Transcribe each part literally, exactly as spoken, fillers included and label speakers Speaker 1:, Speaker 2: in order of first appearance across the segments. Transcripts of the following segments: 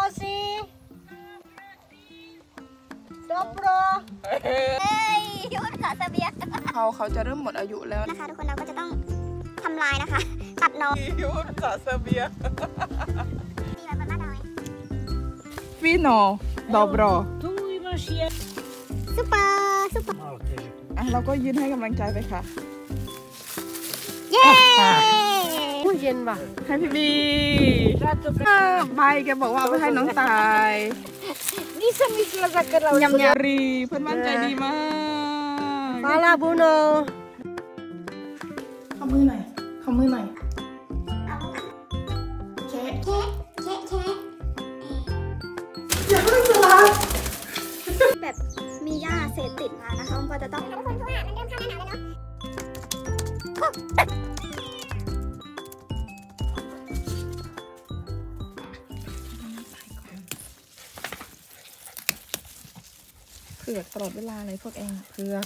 Speaker 1: ซีโดโปรเฮ้ยยุดค่ะเสบียง
Speaker 2: เขาเขาจะเริ่มหมดอายุแล้ว
Speaker 1: นะคะทุกคนเราก็จะต้องทำลายนะคะตัดน้อง
Speaker 2: ยุดค่ะเสบียง
Speaker 1: มีอะไรบ้างน้อย
Speaker 2: ฟีโนดอบรอ
Speaker 1: ซุปเปอร์ซุปเปอร์
Speaker 2: อ่ะเราก็ยืนให้กำลังใจไปค่ะ
Speaker 1: เย้
Speaker 3: พูดเย็นป่ะ
Speaker 2: ให้พี่บีใบแกบอกว่าเอาไปให้น้องตาย
Speaker 3: นี่สมิสลาสักเรา
Speaker 2: ยำยารีเพื่อนมั่นใจดีมาก
Speaker 3: มาลาบูโน
Speaker 2: ขอมือหน่อยขอมือหน่อย
Speaker 1: เช็เช็เช็เช็
Speaker 2: อย่าเพิ่งสลับ
Speaker 1: แบบมีหญ้าเศษติดมานะคะมันก็จะต้องทุกคนเพราะว่ามันเริ่มเข้าหน้าหนาวแล้วเนาะ
Speaker 2: เผือกตลอดเวลาเลยพวกเองเผือก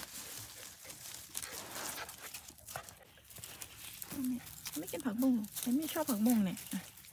Speaker 2: ไม่กินผักบุ้งฉันไม่ชอบผักบุ้งเนี่ย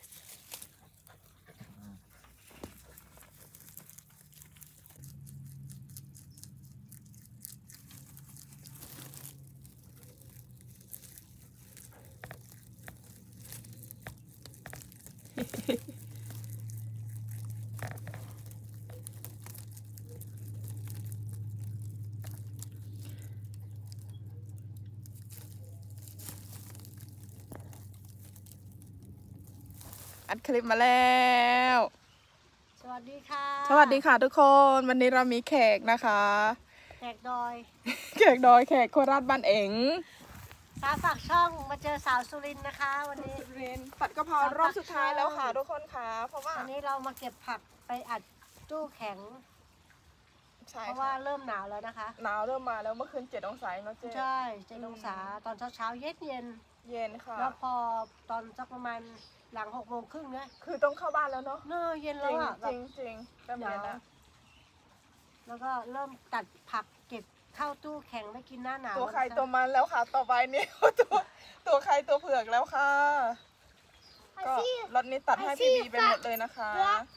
Speaker 2: อัดคลิปมาแล้ว
Speaker 3: สวัสดีค่ะ
Speaker 2: สวัสดีค่ะทุกคนวันนี้เรามีแขกนะคะ
Speaker 3: แขกดอย
Speaker 2: แขกดอยแขกโคราชบ้านเอ๋ง
Speaker 3: สาวฝากช่องมาเจอสาวสุรินทร์นะคะวันนี้
Speaker 2: สุรินทร์ผัดกะเพรารอบสุดท้ายแล้วค่ะทุกคนค่ะเพราะว่า
Speaker 3: วันนี้เรามาเก็บผักไปอัดตู้แข็ง
Speaker 2: ใช่
Speaker 3: เพราะว่าเริ่มหนาวแล้วนะคะ
Speaker 2: หนาวเริ่มมาแล้วเมื่อคืนเจ็ดองศาเนาะเจ๊
Speaker 3: ใช่เจ็ดองศาตอนเช้าเช้าเย็นเย็น
Speaker 2: เย็นค่ะ
Speaker 3: แล้วพอตอนสักประมาณหลังหกโมงครึ่งเนี่ย
Speaker 2: คือต้องเข้าบ้านแล้วเนาะ
Speaker 3: เนอะเย็นแล้วอ่ะ
Speaker 2: จริงจริงเริ่มเย็นแล้ว
Speaker 3: แล้วก็เริ่มตัดผักเก็บเข้าตู้แข็งได้กินหน้าหนาว
Speaker 2: ตัวใครตัวมันแล้วค่ะต่อไปนี่ตัวตัวใครตัวเผือกแล้วค่ะก็รถนี้ตัดให้พี่บีไปหมดเลยนะคะ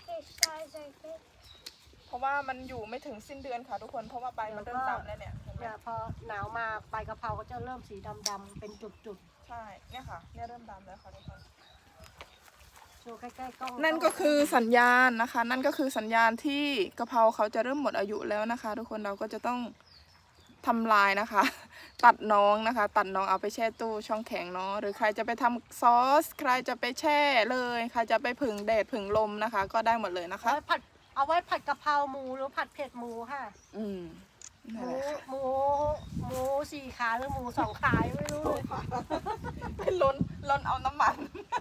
Speaker 2: เพราะว่ามันอยู่ไม่ถึงสิ้นเดือนค่ะทุกคนเพราะว่าใบมันเริ่มดำแล้วเนี่ย
Speaker 3: เนี่ยพอหนาวมาใบกะเพราก็จะเริ่มสีดำๆเป็นจุด
Speaker 2: ๆใช่เนี่ยค่ะเนี่ยเริ่มดำแล้วค่ะทุกคน
Speaker 3: ใกล้ๆกล้อง
Speaker 2: นั่นก็คือสัญญาณนะคะนั่นก็คือสัญญาณที่กะเพราเขาจะเริ่มหมดอายุแล้วนะคะทุกคนเราก็จะต้องทำลายนะคะตัดน้องนะคะตัดน้องเอาไปแช่ตู้ช่องแข็งเนาะหรือใครจะไปทำซอสใครจะไปแช่เลยใครจะไปผึ่งแดดผึ่งลมนะคะก็ได้หมดเลยนะคะ
Speaker 3: ผัดเอาไว้ผัดกะเพราหมูหรือผัดเผ็ดหมูค่ะ
Speaker 2: อืม
Speaker 3: หมูหมูหมูสี่ขาหรือหมูสองขาไม่รู้เลย
Speaker 2: เป็นล้นล้นเอาน้ำมัน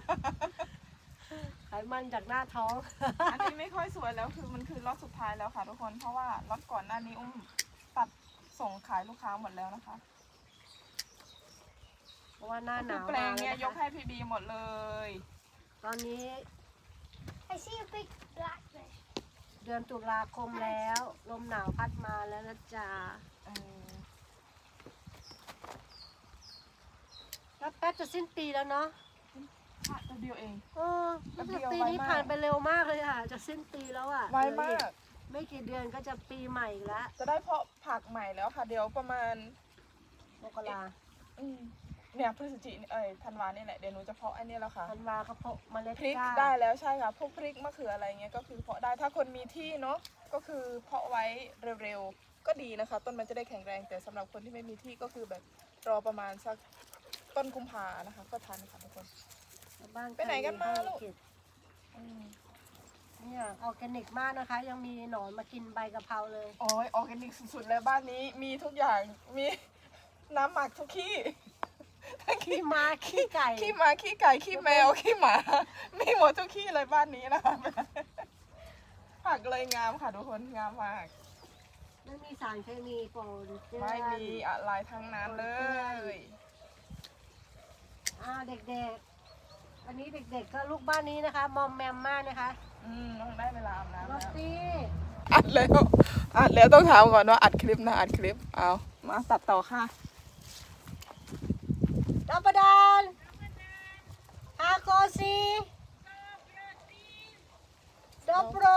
Speaker 3: ไขมันจากหน้าท้อง
Speaker 2: อันนี้ไม่ค่อยสวยแล้วคือมันคือล็อตสุดท้ายแล้วค่ะทุกคนเพราะว่าล็อตก่อนหน้านี้อุ้มตัดส่งขายลูกค้าหมดแล้วนะคะ
Speaker 3: เพราะว่าหน้าหนาว
Speaker 2: แปลงเนี่ยยกให้พี่บีหมดเลย
Speaker 3: ตอนนี้เดือนตุลาคมแล้วลมหนาวพัดมาแล้วนะจ๊ะแล้วแป๊บจะสิ้นปีแล้วเนาะ
Speaker 2: ตัวเดียวเอง
Speaker 3: เออปีนี้ผ่านไปเร็วมากเลยค่ะจะสิ้นปีแล้วอ่ะ
Speaker 2: ไวมาก
Speaker 3: ไม่กี่เดือนก็จะปีใหม่แล้ว
Speaker 2: จะได้เพาะผักใหม่แล้วค่ะเดี๋ยวประมาณ
Speaker 3: มกรา
Speaker 2: เนี่ยพฤศจิกเอ้ยธันวาเนี่ยแหละเดี๋ยวหนูจะเพาะไอ้นี่แล้วค่ะ
Speaker 3: ธันวาเขาเพาะเมล็ด
Speaker 2: พริกได้แล้วใช่ค่ะพวกพริกมะเขืออะไรเงี้ยก็คือเพาะได้ถ้าคนมีที่เนาะก็คือเพาะไว้เร็วๆก็ดีนะคะต้นมันจะได้แข็งแรงแต่สำหรับคนที่ไม่มีที่ก็คือแบบรอประมาณสักต้นกุมภานะคะก็ทันค่ะทุกคนไปไหนกันมาลูก
Speaker 3: เนี่ยออร์แกนิกมากนะคะยังมีหนอนมากินใบกะเพราเลย
Speaker 2: โอ้ยออร์แกนิกสุดๆเลยบ้านนี้มีทุกอย่างมีน้ำหมักทุกขี้
Speaker 3: ขี้ม้าขี้ไก่
Speaker 2: ขี้ม้าขี้ไก่ขี้แมวขี้หมามีหมดทุกขี้เลยบ้านนี้นะคะผักเลยงามค่ะทุกคนงามมาก
Speaker 3: ไม่มีสารเคมีปน
Speaker 2: ไม่มีอะไรทั้งนั้นเลย
Speaker 3: อ่าเด็กๆอันนี้เด็กๆก็ลูกบ้านนี้นะคะมอมแมมมากนะคะ
Speaker 2: อืมต้องได้เวลาอาบน้ำแล้ว
Speaker 3: อั
Speaker 2: ดแล้วอัดแล้วต้องถามก่อนว่าอัดคลิปนะอัดคลิปเอามาตัดต่อค่ะ
Speaker 3: ดับเบิลดอนอาโกซีโดโปร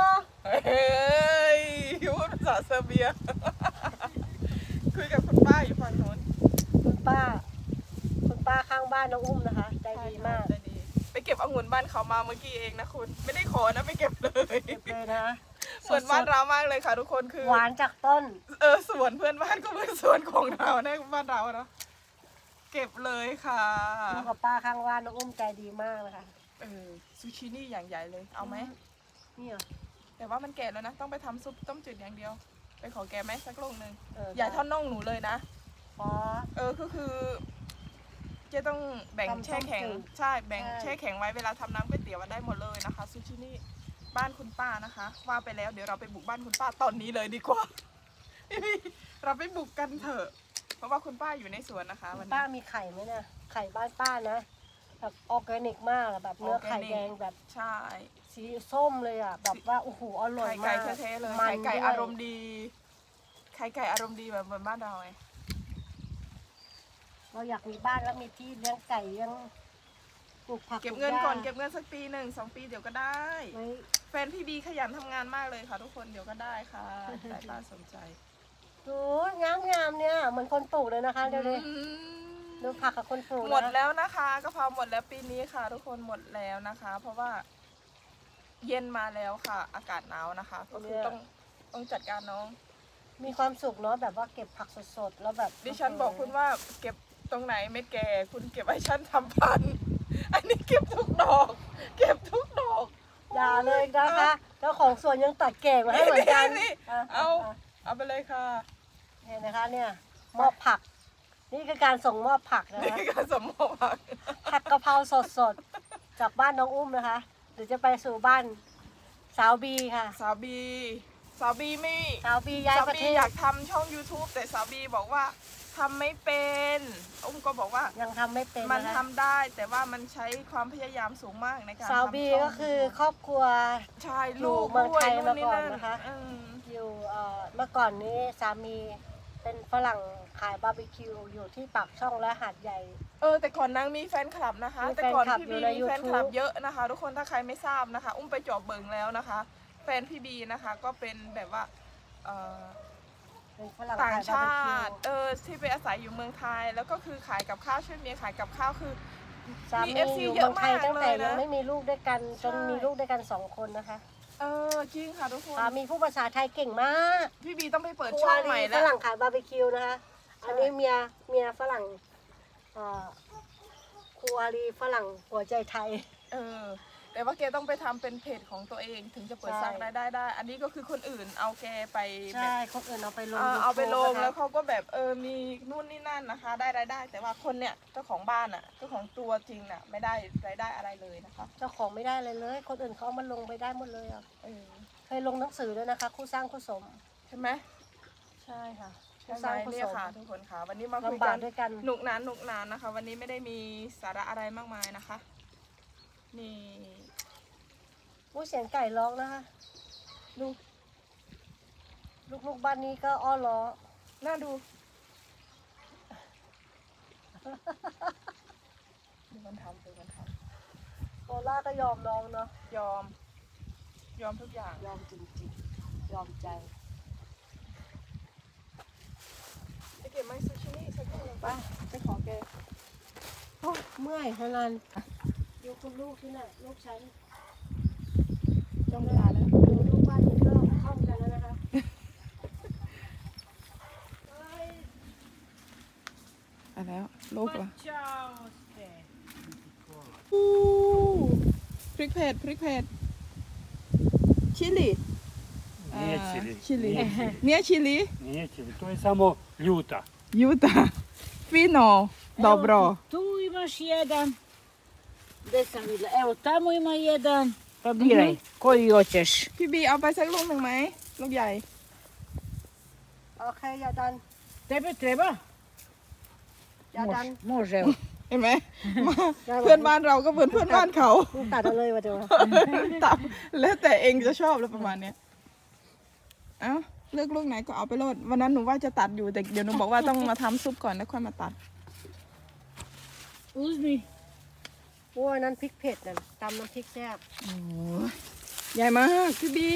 Speaker 2: เฮ้ยพูดภาษาเซอร์เบีย คุยกับคุณป้าอยู่ฝั่งโน้น
Speaker 3: คุณป้า คุณป้าข้างบ้านน้องอุ้มนะคะใจดีมาก
Speaker 2: ใจดีไปเก็บองุ่นบ้านเขามาเมื่อกี้เองนะคุณไม่ได้ขอนะไปเก็บเลย
Speaker 3: เก็บเลยนะ
Speaker 2: เหมือนบ้านเรามากเลยค่ะทุกคนคือ
Speaker 3: หวานจากต้น
Speaker 2: เออสวนเพื่อนบ้านก็เป็นสวนของเราในบ้านเราเนาะเก็บเลยค่ะ
Speaker 3: ลูกกับป้าข้างบ้านน้องอุ้มใจดีมากนะคะ
Speaker 2: เออซูชินี่อย่างใหญ่เลยเอาไหม
Speaker 3: นี่เหรอ
Speaker 2: แต่ว่ามันแก่แล้วนะต้องไปทำซุปต้มจืดอย่างเดียวไปขอแกไหมสักลูกหนึ่ง
Speaker 3: เออ
Speaker 2: อย่าเท่าน่องหนูเลยนะ
Speaker 3: เพราะ
Speaker 2: เออก็คือเจะต้องแบ่ง
Speaker 3: ทำต้ม
Speaker 2: แช่แข็ง
Speaker 3: จืด
Speaker 2: ใช่แบ่ง
Speaker 3: ใช่
Speaker 2: แช่แข็งไว้เวลาทำน้ำก๋วยเตี๋ยวได้หมดเลยนะคะซูชินี่บ้านคุณป้านะคะ ว่าไปแล้วเดี๋ยวเราไปบุกบ้านคุณป้าตอนนี้เลยดีกว่า เราไปบุกกันเถอะ เพราะว่าคุณป้าอยู่ในสวนนะคะวัน
Speaker 3: ป้า
Speaker 2: นี้
Speaker 3: มีไข่ไหมเนี่ยไข่บ้านป้านะแบบออร์แกนิกมากอะแบบเนื้อไข่แดงแบบ
Speaker 2: ใช่
Speaker 3: สีส้มเลยอ่ะแบบว่าโอ้โหอร่อย
Speaker 2: ไข่
Speaker 3: มา
Speaker 2: ไก่
Speaker 3: ก
Speaker 2: แท้ๆเลย
Speaker 3: มัน
Speaker 2: ไข่ไก่
Speaker 3: ด้วย
Speaker 2: อารมณ์ดีไข่ไก่อารมณ์ดีแบบเหมือนบ้านเราไง
Speaker 3: เราอยากมีบ้านแล้วมีที่เลี้ยงไก่เลี้ยงปลูกผัก
Speaker 2: เก็บเงินก่อน
Speaker 3: ปลู
Speaker 2: เก็บเงินสักปีหนึ่งสองปีเดี๋ยวก็ได้
Speaker 3: หญ้าไว้
Speaker 2: แฟนพี่บีขยันทำงานมากเลยค่ะทุกคนเดี๋ยวก็ได้ค่ะสายตาสนใจ
Speaker 3: ดูงามงามๆเนี่ยเหมือนคนปลูกเลยนะคะเดี๋ยวดู
Speaker 2: อืม
Speaker 3: ดูผักกับคนปลูกนะ
Speaker 2: หมดแล้วนะคะกะเพราหมดแล้วปีนี้ค่ะ ทุกคนหมดแล้วนะคะ เพราะว่าเย็นมาแล้วค่ะ อากาศหนาวนะคะ ก็คือต้องต้องจัดการน้อง
Speaker 3: มีความสุขเนาะแบบว่าเก็บผักสดๆแล้วแบบ
Speaker 2: ดิฉันบอกคุณว่าเก็บตรงไหนเม็ดแก่คุณเก็บไว้ฉันทำพันธุ์อันนี้เก็บทุกดอก เก็บทุกดอก
Speaker 3: อย่าเลยนะคะเจ้าของสวนยังตัดแก่มาให้เหมือนกัน
Speaker 2: นี่
Speaker 3: ะ
Speaker 2: เอา
Speaker 3: ะ
Speaker 2: เอาไปเลยค่ะ
Speaker 3: เห็นนะคะเนี่ยมอบผัก นี่คือการส่งมอบผักนะ
Speaker 2: นี่
Speaker 3: คะ
Speaker 2: การสมมติผัก
Speaker 3: ผักกะเพราสดๆจากบ้านน้องอุ้มนะคะเดี๋ยวจะไปสู่บ้านสาวบีค่ะ
Speaker 2: สาวบีสาวบีไม่
Speaker 3: สาวบีย้าย
Speaker 2: สาว
Speaker 3: ประ
Speaker 2: บี
Speaker 3: เทศ
Speaker 2: อยากทำช่อง ยูทูบ แต่สาวบีบอกว่าทำไม่เป็นอุ้มก็บอกว่า
Speaker 3: ยังทำไม่เป็น
Speaker 2: มัน
Speaker 3: นะคะ
Speaker 2: ทำได้แต่ว่ามันใช้ความพยายามสูงมากในการ
Speaker 3: สาว
Speaker 2: ทำ
Speaker 3: บี
Speaker 2: ช่ง
Speaker 3: ก็คือ
Speaker 2: YouTube
Speaker 3: ครอบครัว
Speaker 2: ใช่
Speaker 3: อยู่
Speaker 2: ลูก
Speaker 3: เมืองไทย
Speaker 2: ด้วย
Speaker 3: มาก่อนนะคะ
Speaker 2: อืม
Speaker 3: อยู่เอ่อเมื่อก่อนนี้สามีเป็นฝรั่งขายบาร์บีคิวอยู่ที่ปากช่องและหาดใหญ่
Speaker 2: เออแต่ก่อนนางมีแฟนคลับนะคะ
Speaker 3: มี
Speaker 2: แต่ก่อน
Speaker 3: แฟนคลับ
Speaker 2: พี่
Speaker 3: อยู่
Speaker 2: บี
Speaker 3: ใน
Speaker 2: มีแฟนคลับ
Speaker 3: YouTube
Speaker 2: เยอะนะคะ ทุกคนถ้าใครไม่ทราบนะคะ อุ้มไปจอบเบิงแล้วนะคะ แฟนพี่บีนะคะก็เป็นแบบว่าเอ่อ
Speaker 3: เป็นฝรั่ง
Speaker 2: ต่าง
Speaker 3: ขายบาร์
Speaker 2: ชา
Speaker 3: บีคิว
Speaker 2: ติเออที่ไปอาศัยอยู่เมืองไทย แล้วก็คือขายกับข้าวช่วยเมียขายกับข้าวคือ
Speaker 3: สามี
Speaker 2: เอฟซี
Speaker 3: อยู่
Speaker 2: เย
Speaker 3: เมื
Speaker 2: อะ
Speaker 3: องไทย
Speaker 2: มาก
Speaker 3: ตั้งแต่
Speaker 2: เลยนะ
Speaker 3: ยังไม่มีลูกด้วยกันจน
Speaker 2: ใช่
Speaker 3: มีลูกด้วยกันสองคนนะคะ
Speaker 2: เออจริงค่ะทุกคน
Speaker 3: สามีผู้ภาษาไทยเก่งมาก
Speaker 2: พี่บีต้องไปเปิด
Speaker 3: ครู
Speaker 2: ช่อง
Speaker 3: อา
Speaker 2: ใหม่
Speaker 3: รี
Speaker 2: แล้
Speaker 3: ฝ
Speaker 2: ว
Speaker 3: รั่งขายบาร์บีคิวนะคะ
Speaker 2: ใช่
Speaker 3: อันนี้เมียเมียฝรั่งเอ่อครูอารีฝรั่งหัวใจไทย
Speaker 2: เออแต่ว่าแกต้องไปทำเป็นเพจของตัวเองถึงจะเปิด
Speaker 3: ใช่
Speaker 2: สร้างรายได้ได้ อันนี้ก็คือคนอื่นเอาแกไปแบ
Speaker 3: ใช่
Speaker 2: บ
Speaker 3: คนอื่นเอาไปลง
Speaker 2: เออเอาไปลง
Speaker 3: YouTube นะคะ
Speaker 2: แล้วเขาก็แบบเออมีนู่นนี่นั่นนะคะ ได้รายได้ แต่ว่าคนเนี่ยเจ้าของบ้านอ่ะเจ้าของตัวจริงน่ะไม่ได้รายได้อะไรเลยนะคะ
Speaker 3: เจ้าของไม่ได้เลยเลย คนอื่นเขาเอามันลงไปได้หมดเลยอ่ะ
Speaker 2: เออ
Speaker 3: เคยลงหนังสือด้วยนะคะ คู่สร้างคู่สม
Speaker 2: ใช่ไหม
Speaker 3: ใช่ค่ะ
Speaker 2: ใช่
Speaker 3: คู่
Speaker 2: ไห
Speaker 3: ส
Speaker 2: ม
Speaker 3: ร้างคู่
Speaker 2: เนี่
Speaker 3: ส
Speaker 2: ย
Speaker 3: ม
Speaker 2: ค่ะทุกคนค่ะวันนี้มาคุย
Speaker 3: ลำบา
Speaker 2: กั
Speaker 3: ก
Speaker 2: น
Speaker 3: ด้วยกัน
Speaker 2: หนุกหนานหนุกหนานนะคะ วันนี้ไม่ได้มีสาระอะไรมากมายนะคะ นี่
Speaker 3: ผู้เสียงไก่ร้องนะคะลูกลูกๆบ้านนี้ก็อ้อล้อ
Speaker 2: น่าดูดูมันทำดูมันท
Speaker 3: โอล่าก็ยอมร้องเนาะ
Speaker 2: ำยอม ยอมทุกอย่าง
Speaker 3: ยอมจริงๆ ยอมใจ
Speaker 2: ไปเก็บไม้ซูชินี่สักทีหนึ่งไปไปขอแก
Speaker 3: โอ้เมื่อยฮานันดูคุณลูกที่น่ะลูกฉัน
Speaker 2: จ้องเวลาแล้ว
Speaker 3: ดูลูกบ้านนี้ก็เข้ากันแล้วนะคะ
Speaker 2: อะแล้วลูกเหรอ
Speaker 3: เจ้า
Speaker 2: พริกเผ็ดพริกเผ็ดชิลลี่
Speaker 4: Nije čili.
Speaker 2: ชิลลี่
Speaker 4: Nije,
Speaker 2: เนี่ยชิลลี่
Speaker 4: nije čili, to je samo ljuta.
Speaker 2: ยูตาฟิโนดอบรอ
Speaker 5: Tu imaš jedan. Gde sam vidjela? Evo, tamo ima jedan. Pa biraj, koji hoćeš.
Speaker 2: พี่บีเอาไปสักลูกหนึ่งไหมลูกใหญ่
Speaker 3: โอเคอย่าดัน
Speaker 5: Tebe treba?
Speaker 3: อย่าดัน
Speaker 5: Može, može, evo.
Speaker 2: เห็นไหมมาเพื่อนบ้านเราก็เหมือนเพื่อนบ้านเขา
Speaker 3: ลูกตัดเอาเลยว่ะเดี๋ยว
Speaker 2: ตามแล้วแต่เองจะชอบแล้วประมาณเนี้ยเอ้าเลือกลูกไหนก็เอาไปโลดวันนั้นหนูว่าจะตัดอยู่แต่เดี๋ยวหนูบอกว่าต้องมาทำซุปก่อนแล้วค่อยมาตัด
Speaker 5: Uzmi.
Speaker 3: โอ้ยนั้นพริกเผ็ดนั่นตำน้ำพริกแซ่บ
Speaker 2: โอ้ยใหญ่มากพี่บี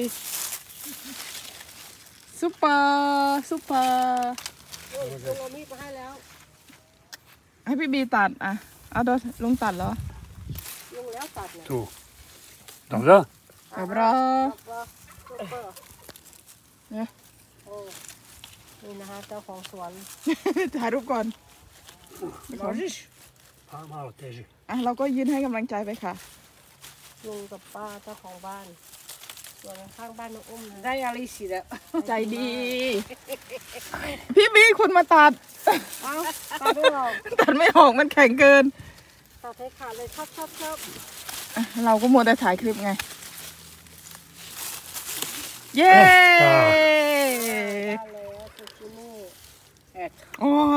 Speaker 2: ซุปเปอร์ซุปเปอร์
Speaker 3: โอ้ยลุงเอามีดมาให้แล้ว
Speaker 2: ให้พี่บีตัดอ่ะเอาโดนลุงตัดเหรอ
Speaker 3: ลุงแล้วตัดเนี่ย
Speaker 4: Tu. Dobra?
Speaker 2: เดี๋ยวรอ
Speaker 3: ซุปเปอร์
Speaker 2: เนี่ย
Speaker 3: โอ้นี่นะคะเจ้าของสวน
Speaker 2: ถ่ายรูปก่อน
Speaker 5: Możesz?
Speaker 4: A malo teže.
Speaker 2: อ่ะเราก็ยืนให้กำลังใจไปค่ะ
Speaker 3: ลุงกับป้าเจ้าของบ้านสวนข้างบ้านน้องอุ้มนะ
Speaker 5: Daj Alici da.
Speaker 2: ใจดี พี่บีคุณมาตัด
Speaker 3: เอ้าตัดไม่ออก
Speaker 2: ตัดไม่ออกมันแข็งเกิน
Speaker 3: ตัดให้ขาดเลยชอบชอบชอบ
Speaker 2: อ่ะเราก็มัวแต่ถ่ายคลิปไง เย้
Speaker 3: ได้แล้วซูชินี่
Speaker 5: Eto.
Speaker 2: ว้าว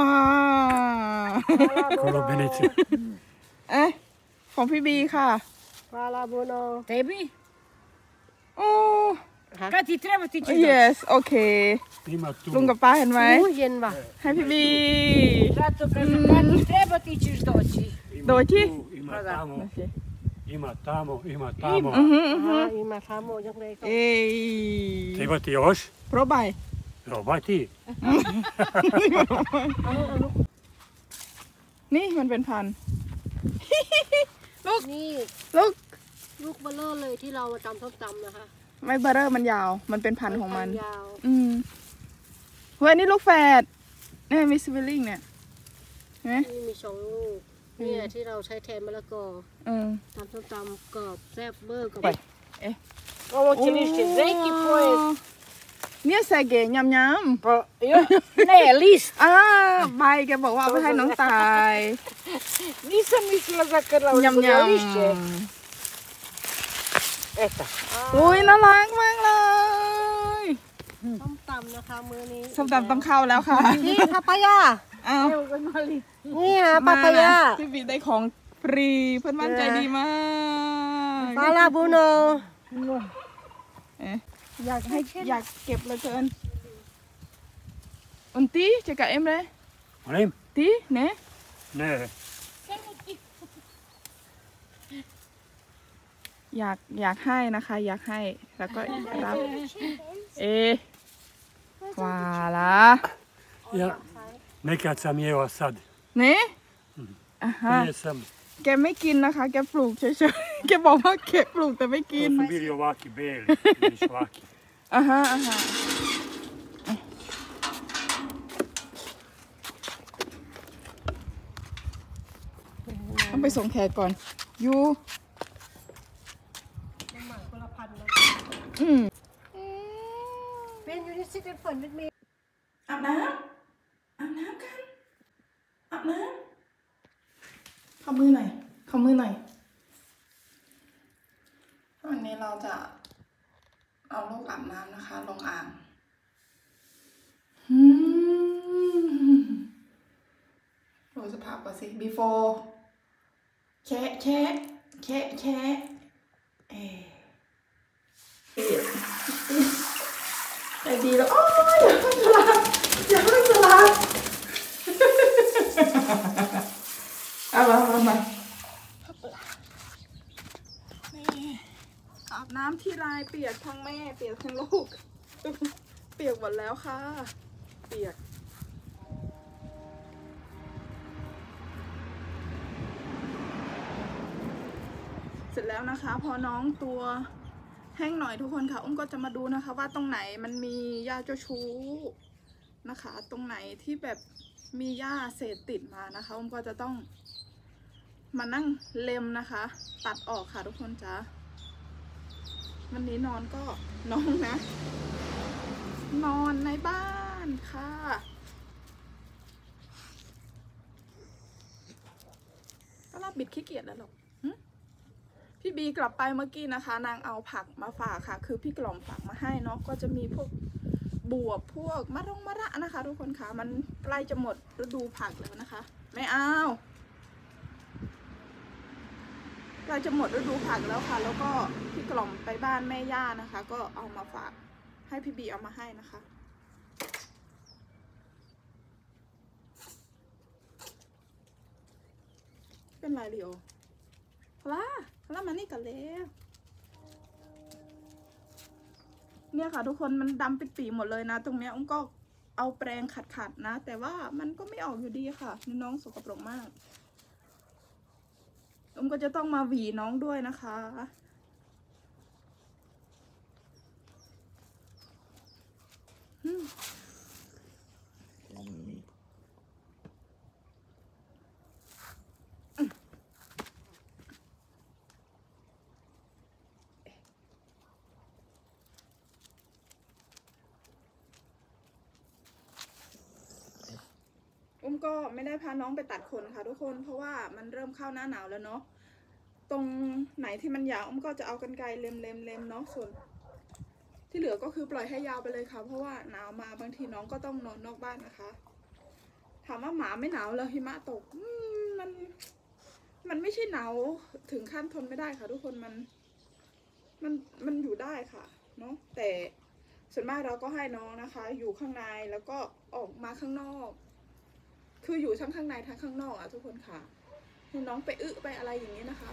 Speaker 4: Kolobenica.
Speaker 2: เอ๊ะของพี่บีค่ะ
Speaker 3: ปลาลาบูโน
Speaker 5: Tebi?
Speaker 2: โอ้
Speaker 5: Kad ti treba ti ćeš doći.
Speaker 2: yes โอเค
Speaker 4: Ima tu.
Speaker 2: ลุงกับป้าเห็นไหม
Speaker 3: อู้เย็นว่ะ
Speaker 2: ให้พี่บี
Speaker 5: Zato kažem, kad ti treba ti ćeš doći.
Speaker 4: Ima
Speaker 2: Doći?
Speaker 4: tu, Ima
Speaker 5: Pa da.
Speaker 4: tamo.
Speaker 2: โอเค
Speaker 4: Ima tamo. Ima tamo.
Speaker 2: อือหืออือหือ
Speaker 3: อ่าอีมาทาโมยังไงก็
Speaker 2: เอ้ย
Speaker 4: Treba ti još?
Speaker 2: โปรบาย
Speaker 4: Probaj ti.
Speaker 2: นี่มันเป็นพันธุ์
Speaker 3: นี่
Speaker 2: ลูก
Speaker 3: ลูกเบลเลอร์เลยที่เรามาตำส้มตำนะคะ
Speaker 2: ไม่เบอร์เรอร์มันยาว มันเป็นพันธุ์ของมัน
Speaker 3: ยาว
Speaker 2: อืมเฮ้ยนี่ลูกแฝดเนี่ยมิสวิลลิงเนี่ยเห็นไหม
Speaker 3: นี่มีสองลูกเนี่ยที่เราใช้แทนมะละกอ
Speaker 2: เออ
Speaker 3: ตำส้มตำกรอบแซ่บเบอร์กับ
Speaker 2: ไป
Speaker 5: Ovo će lišće zeki poje.
Speaker 2: เนี่ยใส่เก๋ยำย
Speaker 5: Pa, jo, ne, list.
Speaker 2: ำอ่าใบแกบอกว่าเอาไปให้น้องตาย
Speaker 5: Nisam mislila za krlavu,
Speaker 2: ยำ
Speaker 5: nego
Speaker 2: ย
Speaker 5: za lišće.
Speaker 2: ำ
Speaker 5: Eto.
Speaker 2: อุ้ยน่ารักมากเลย
Speaker 3: ส้มตำนะคะมื้อนี้
Speaker 2: ส้มตำต้องเข้าแล้วค่ะ
Speaker 3: นี่ปาปายา
Speaker 2: อ้าว
Speaker 5: Evo ga mali.
Speaker 3: นี่ฮะปาปายา
Speaker 2: พี่บีได้ของฟรีเพื่อนบ้านใจดีมาก
Speaker 3: ปลาลาบูโน
Speaker 2: เอ๊ะอยากให้อยากเก็บเหลือเกินอุนตีจะกับเอ็มเลย
Speaker 4: Molim?
Speaker 2: ตีเนี่ย
Speaker 4: Ne.
Speaker 2: อยากอยากให้นะคะ อยากให้แล้วก็รับ เอะวาละ
Speaker 4: Ja, nekad sam jeo sad.
Speaker 2: เนี่ยอ่ะฮะ
Speaker 4: Prije sam,
Speaker 2: แกไม่กินนะคะ แกปลูกเฉยๆ แกบอกว่าแกปลูกแต่ไม่กิ
Speaker 4: to
Speaker 2: น
Speaker 4: su bili ovaki beli, vidiš ovaki.
Speaker 2: อ่ะฮะอ่ะฮะต้องไปส่งแขกก่อนยู
Speaker 3: คนละพันนะ
Speaker 2: อืม
Speaker 3: เป็นยูนิซิตเป็นฝนเป็นมี
Speaker 2: อาบน้ำอาบน้ำกันอาบน้ำขอมือหน่อยขอมือหน่อยวันนี้เราจะเอาลูกอาบน้ำนะคะ ลงอ่างอืมดูสภาพก่อนสิ before แชะแชะแชะแชะเอ๊ะเอ๊ะใจดีแล้วโอ้ยอย่าเพิ่งสลับอย่าเพิ่งสลับเอามาเอามาอาบน้ำที่ไรเปียกทั้งแม่เปียกทั้งลูก เปียกหมดแล้วค่ะ เปียก เสร็จแล้วนะคะ พอน้องตัวแห้งหน่อยทุกคนค่ะ อุ้มก็จะมาดูนะคะ ว่าตรงไหนมันมีหญ้าเจ้าชู้นะคะ ตรงไหนที่แบบมีหญ้าเศษติดมานะคะ อุ้มก็จะต้องมานั่งเล็มนะคะ ตัดออกค่ะทุกคนจ้าวันนี้นอนก็น้องนะ นอนในบ้านค่ะก็รับบิดขี้เกียจแล้วหรอกพี่บีกลับไปเมื่อกี้นะคะ นางเอาผักมาฝากค่ะ คือพี่กล่อมฝากมาให้เนาะก็จะมีพวกบวบพวกมะรงมะระนะคะ ทุกคนค่ะมันใกล้จะหมดฤดูผักแล้วนะคะ ไม่เอาใกล้จะหมดฤดูผักแล้วค่ะ แล้วก็พี่กล่อมไปบ้านแม่ย่านะคะ ก็เอามาฝากให้พี่บีเอามาให้นะคะ เป็นไรเดียวพลาพลามานี่กันแล้วเนี่ยค่ะทุกคนมันดำปิดปีหมดเลยนะตรงเนี้ยอุ้มก็เอาแปรงขัดๆนะแต่ว่ามันก็ไม่ออกอยู่ดีค่ะน้องสกปรกมากอุ้มก็จะต้องมาหวีน้องด้วยนะคะอุ้มก็ไม่ได้พาน้องไปตัดขนค่ะทุกคนเพราะว่ามันเริ่มเข้าหน้าหนาวแล้วเนาะตรงไหนที่มันยาวอุ้มก็จะเอากรรไกรเล็มๆๆเนาะส่วนที่เหลือก็คือปล่อยให้ยาวไปเลยค่ะเพราะว่าหนาวมาบางทีน้องก็ต้องนอนนอกบ้านนะคะถามว่าหมาไม่หนาวเลยหิมะตกมันมันไม่ใช่หนาวถึงขั้นทนไม่ได้ค่ะทุกคนมันมันมันอยู่ได้ค่ะเนาะแต่ส่วนมากเราก็ให้น้องนะคะอยู่ข้างในแล้วก็ออกมาข้างนอกคืออยู่ทั้งข้างในทั้งข้างนอกอ่ะทุกคนค่ะให้น้องไปอึไปอะไรอย่างนี้นะคะ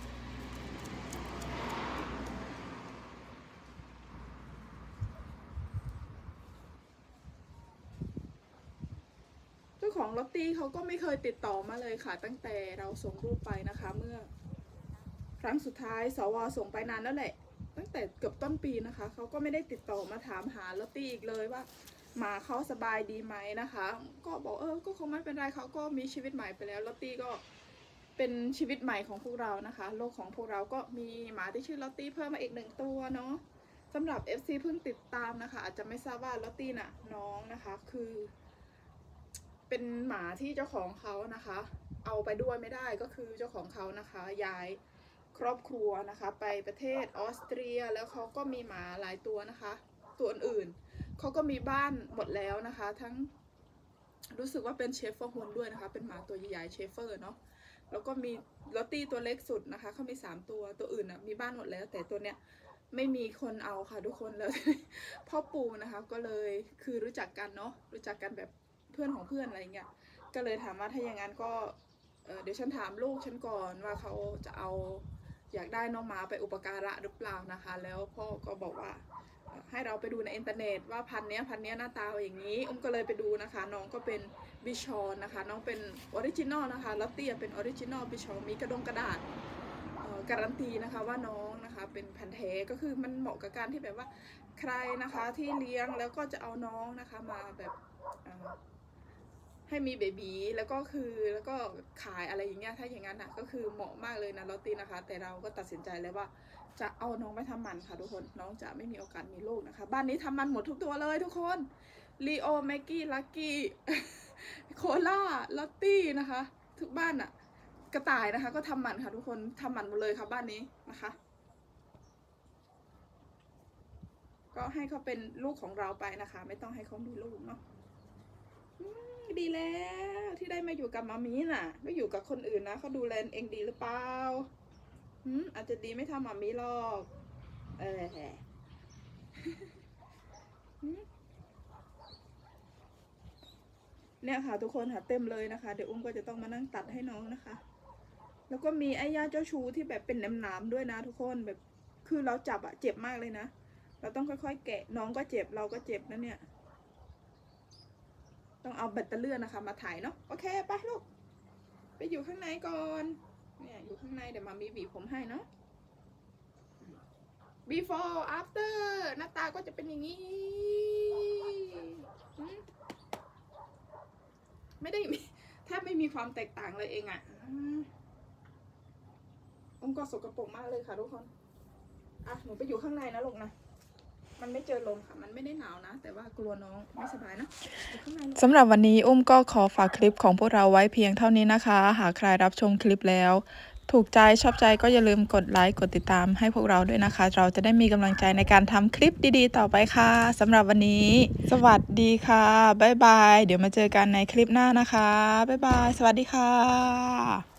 Speaker 2: เจ้าของลอตตี้เขาก็ไม่เคยติดต่อมาเลยค่ะตั้งแต่เราส่งรูปไปนะคะเมื่อครั้งสุดท้ายสวส่งไปนานแล้วแหละตั้งแต่เกือบต้นปีนะคะเขาก็ไม่ได้ติดต่อมาถามหาลอตตี้อีกเลยว่าหมาเขาสบายดีไหมนะคะก็บอกเออก็คงไม่เป็นไรเขาก็มีชีวิตใหม่ไปแล้วลอตตี้ก็เป็นชีวิตใหม่ของพวกเรานะคะโลกของพวกเราก็มีหมาที่ชื่อลอตตี้เพิ่มมาอีกหนึ่งตัวเนาะสำหรับ เอฟ ซี เพิ่งติดตามนะคะอาจจะไม่ทราบว่าลอตตี้น่ะน้องนะคะคือเป็นหมาที่เจ้าของเขานะคะเอาไปด้วยไม่ได้ก็คือเจ้าของเขานะคะย้ายครอบครัวนะคะไปประเทศออสเตรียแล้วเขาก็มีหมาหลายตัวนะคะตัวอื่นเขาก็มีบ้านหมดแล้วนะคะทั้งรู้สึกว่าเป็นเชฟเฟอร์ฮุนด้วยนะคะเป็นหมาตัวใหญ่ๆเชฟเฟอร์เนาะแล้วก็มีลอตตี้ตัวเล็กสุดนะคะเขามีสามตัวตัวอื่นนะมีบ้านหมดแล้วแต่ตัวเนี้ยไม่มีคนเอาค่ะทุกคนแล้วพ่อปู่นะคะก็เลยคือรู้จักกันเนาะรู้จักกันแบบเพื่อนของเพื่อนอะไรเงี้ยก็เลยถามว่าถ้าอย่างนั้นก็เ, เดี๋ยวฉันถามลูกฉันก่อนว่าเขาจะเอาอยากได้น้องหมาไปอุปการะหรือเปล่านะคะแล้วพ่อก็บอกว่าให้เราไปดูในอินเทอร์เน็ตว่าพันเนี้ยพันเนี้ยหน้าตาอย่างนี้อุ้มก็เลยไปดูนะคะน้องก็เป็นบิชอนนะคะน้องเป็นออริจินอลนะคะลอตตี้เป็นออริจินอลบิชอนมีกระดงกระดาษการันตีนะคะว่าน้องนะคะเป็นพันธุ์แท้ก็คือมันเหมาะกับการที่แบบว่าใครนะคะที่เลี้ยงแล้วก็จะเอาน้องนะคะมาแบบให้มีเบบีแล้วก็คือแล้วก็ขายอะไรอย่างเงี้ยถ้าอย่างนั้นนะก็คือเหมาะมากเลยนะลอตตี้นะคะแต่เราก็ตัดสินใจแล้วว่าจะเอาน้องไปทำมันค่ะทุกคนน้องจะไม่มีโอกาสมีลูกนะคะบ้านนี้ทำมันหมดทุกตัวเลยทุกคนลีโอแม็กกี้ลักกี้โคล่าลอตตี้นะคะทุกบ้านอะกระต่ายนะคะก็ทำมันค่ะทุกคนทำมันหมดเลยค่ะบ้านนี้นะคะก็ให้เขาเป็นลูกของเราไปนะคะไม่ต้องให้เขามีลูกเนาะดีแล้วที่ได้มาอยู่กับมามีน่ะไม่อยู่กับคนอื่นนะเขาดูแลเองดีหรือเปล่าอืมอาจจะดีไม่ทำมามีหรอกเออเนี่ยค่ะทุกคนค่ะเต็มเลยนะคะเดี๋ยวอุ้มก็จะต้องมานั่งตัดให้น้องนะคะแล้วก็มีไอ้ย่าเจ้าชูที่แบบเป็นหนามๆด้วยนะทุกคนแบบคือเราจับอะเจ็บมากเลยนะเราต้องค่อยๆแกะน้องก็เจ็บเราก็เจ็บนะเนี่ยต้องเอาแบตเตอรี่นะคะมาถ่ายเนาะโอเคไปลูกไปอยู่ข้างในก่อนเนี่ยอยู่ข้างในเดี๋ยวมามีหวีผมให้เนาะ before after หน้าตาก็จะเป็นอย่างนี้ไม่ได้แทบไม่มีความแตกต่างเลยเองอะ่ะองค์ก็สกปรกมากเลยค่ะทุกคนอ่ะหนูไปอยู่ข้างในนะลูกนะมันไม่เจอลมค่ะมันไม่ได้หนาวนะแต่ว่ากลัวน้องไม่สบายนะสำหรับวันนี้อุ้มก็ขอฝากคลิปของพวกเราไว้เพียงเท่านี้นะคะหากใครรับชมคลิปแล้วถูกใจชอบใจก็อย่าลืมกดไลค์กดติดตามให้พวกเราด้วยนะคะเราจะได้มีกำลังใจในการทำคลิปดีๆต่อไปค่ะสำหรับวันนี้สวัสดีค่ะบ๊ายบายเดี๋ยวมาเจอกันในคลิปหน้านะคะบ๊ายบายสวัสดีค่ะ